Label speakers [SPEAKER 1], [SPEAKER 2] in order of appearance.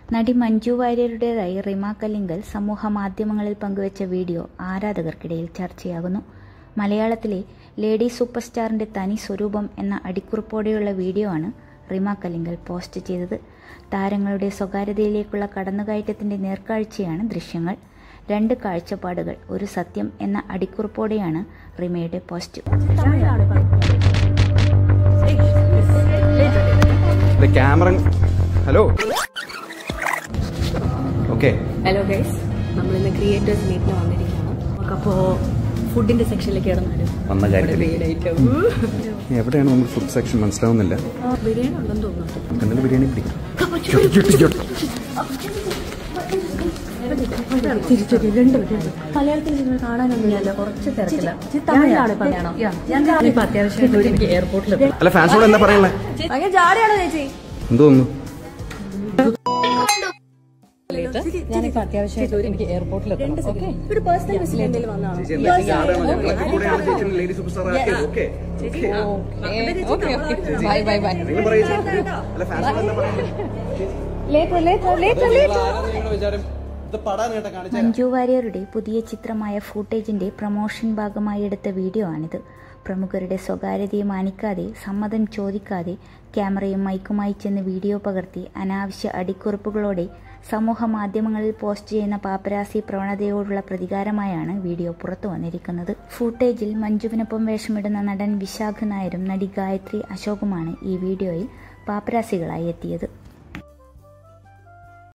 [SPEAKER 1] നടി മഞ്ജു വാര്യരുടേതായി റിമ കല്ലിങ്കൽ സമൂഹ മാധ്യമങ്ങളിൽ പങ്കുവച്ച വീഡിയോ ആരാധകർക്കിടയിൽ ചർച്ചയാകുന്നു. മലയാളത്തിലെ ലേഡി സൂപ്പർ സ്റ്റാറിന്റെ തനി സ്വരൂപം എന്ന അടിക്കുറിപ്പോടെയുള്ള വീഡിയോ ആണ് റിമ കല്ലിങ്കൽ പോസ്റ്റ് ചെയ്തത്. താരങ്ങളുടെ സ്വകാര്യതയിലേക്കുള്ള കടന്നുകയറ്റത്തിന്റെ നേർക്കാഴ്ചയാണ് ദൃശ്യങ്ങൾ. 2 കാഴ്ചപ്പാടുകൾ ഒരു സത്യം എന്ന അടിക്കുറിപ്പോടെയാണ് റിമയുടെ പോസ്റ്റ്.
[SPEAKER 2] ഹലോ ഗൈസ്, നമ്മളിന്ന് ക്രിയേറ്റേഴ്സ് മീറ്റിന് വന്നിരിക്കുകയാണ്. നമുക്കപ്പോൾ ഫുഡിന്റെ സെക്ഷനിലേക്ക്
[SPEAKER 3] എവിടെയാണ് നമ്മൾ ഫുഡ് സെക്ഷൻ മനസ്സിലാവുന്നില്ല.
[SPEAKER 2] ബിരിയാണി ഉണ്ടെന്ന് തോന്നുന്നു.
[SPEAKER 3] ബിരിയാണി പിടിക്കും.
[SPEAKER 2] മലയാളത്തിൽ നിങ്ങൾ കാണാനൊന്നുമില്ലല്ലോ, കുറച്ച് തിരക്കില്ല. തമിഴിലാണ് ഇപ്പൊ അത്യാവശ്യം എനിക്ക് എയർപോർട്ടിൽ
[SPEAKER 3] അങ്ങനെ
[SPEAKER 2] ജാടയാണോ ചേച്ചി?
[SPEAKER 3] എന്തോന്നു
[SPEAKER 2] ഞാനിപ്പോ അത്യാവശ്യമായിട്ട് എനിക്ക് എയർപോർട്ടിൽ ഒരു പേഴ്സണൽ വിസിറ്റ് എന്തെങ്കിലും വന്നാണോ?
[SPEAKER 1] മഞ്ജു വാര്യരുടെ പുതിയ ചിത്രമായ ഫൂട്ടേജിന്റെ പ്രൊമോഷൻ ഭാഗമായി എടുത്ത വീഡിയോ ആണിത്. പ്രമുഖരുടെ സ്വകാര്യതയെ മാനിക്കാതെ, സമ്മതം ചോദിക്കാതെ ക്യാമറയും മൈക്കുമായി ചെന്ന് വീഡിയോ പകർത്തി അനാവശ്യ അടിക്കുറിപ്പുകളോടെ സമൂഹ മാധ്യമങ്ങളിൽ പോസ്റ്റ് ചെയ്യുന്ന പാപ്പരാസി പ്രവണതയോടുള്ള പ്രതികാരമായാണ് വീഡിയോ പുറത്തു വന്നിരിക്കുന്നത്. ഫൂട്ടേജിൽ മഞ്ജുവിനൊപ്പം വേഷമിടുന്ന നടൻ വിശാഖ് നായരും നടി ഗായത്രി അശോകുമാണ് ഈ വീഡിയോയിൽ പാപ്പരാസികളായി എത്തിയത്.